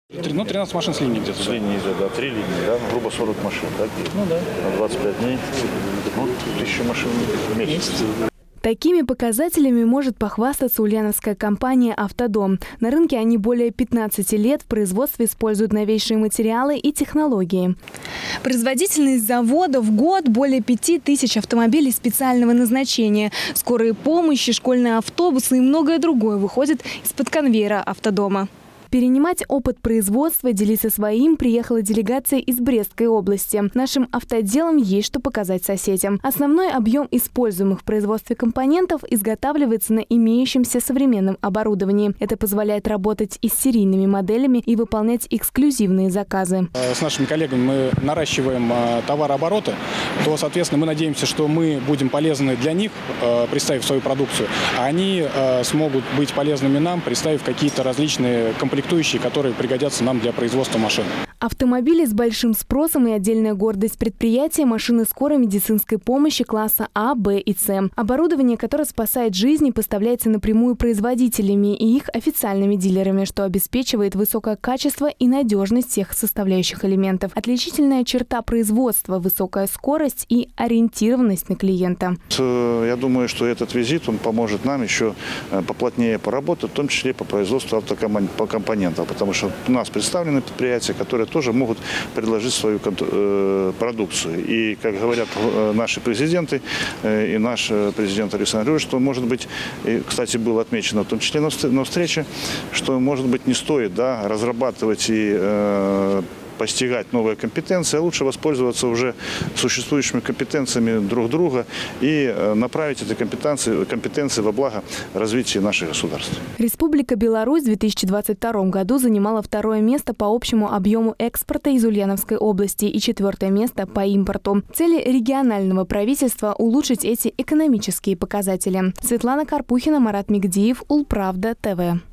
Ну, 13 машин с линии где-то. С линии, да, 3 линии, да, грубо 40 машин, да? Ну да. На 25 дней, 1000 машин в месяц. Такими показателями может похвастаться ульяновская компания «Автодом». На рынке они более 15 лет, в производстве используют новейшие материалы и технологии. Производительность завода в год более 5000 автомобилей специального назначения. Скорые помощи, школьные автобусы и многое другое выходит из-под конвейера «Автодома». Перенимать опыт производства, делиться своим приехала делегация из Брестской области. Нашим автоделам есть что показать соседям. Основной объем используемых в производстве компонентов изготавливается на имеющемся современном оборудовании. Это позволяет работать и с серийными моделями и выполнять эксклюзивные заказы. С нашими коллегами мы наращиваем товарообороты, то, соответственно, мы надеемся, что мы будем полезны для них, представив свою продукцию, а они смогут быть полезными нам, представив какие-то различные комплектующие, которые пригодятся нам для производства машин. Автомобили с большим спросом и отдельная гордость предприятия – машины скорой медицинской помощи класса А, Б и С. Оборудование, которое спасает жизни, поставляется напрямую производителями и их официальными дилерами, что обеспечивает высокое качество и надежность всех составляющих элементов. Отличительная черта производства – высокая скорость и ориентированность на клиента. Я думаю, что этот визит он поможет нам еще поплотнее поработать, в том числе по производству автокомпонентов, потому что у нас представлены предприятия, которые тоже могут предложить свою продукцию. И, как говорят наши президенты, и наш президент Александр Григорьевич, что, может быть, и, кстати, было отмечено в том числе на встрече, что, может быть, не стоит разрабатывать и постигать новые компетенции, а лучше воспользоваться уже существующими компетенциями друг друга и направить эти компетенции во благо развития наших государств. Республика Беларусь в 2022 году занимала 2-е место по общему объему экспорта из Ульяновской области и 4-е место по импорту. Цель регионального правительства – улучшить эти экономические показатели. Светлана Карпухина, Марат Мигдиев, Улправда ТВ.